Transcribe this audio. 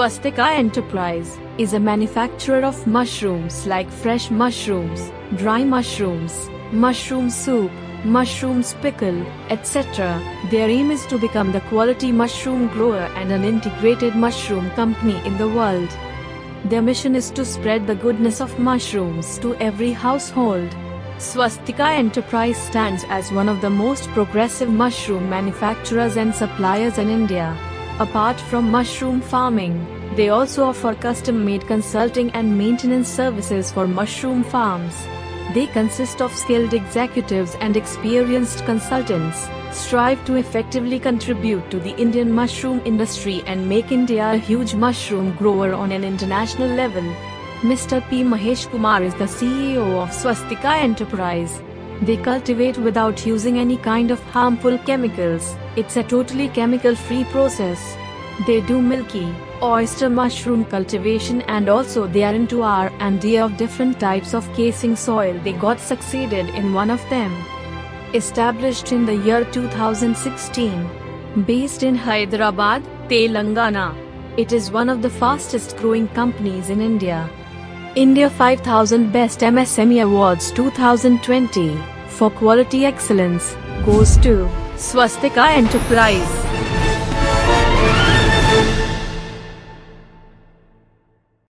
Swastika Enterprise is a manufacturer of mushrooms like fresh mushrooms, dry mushrooms, mushroom soup, mushrooms pickle, etc. Their aim is to become the quality mushroom grower and an integrated mushroom company in the world. Their mission is to spread the goodness of mushrooms to every household. Swastika Enterprise stands as one of the most progressive mushroom manufacturers and suppliers in India. Apart from mushroom farming, they also offer custom-made consulting and maintenance services for mushroom farms. They consist of skilled executives and experienced consultants, strive to effectively contribute to the Indian mushroom industry and make India a huge mushroom grower on an international level. Mr. P. Mahesh Kumar is the CEO of Swastika Enterprise. They cultivate without using any kind of harmful chemicals. It's a totally chemical-free process. They do milky, oyster mushroom cultivation and also they are into R&D of different types of casing soil. They got succeeded in one of them. Established in the year 2016. Based in Hyderabad, Telangana. It is one of the fastest growing companies in India. India 5000 Best MSME Awards 2020 for quality excellence goes to Swastika Enterprise.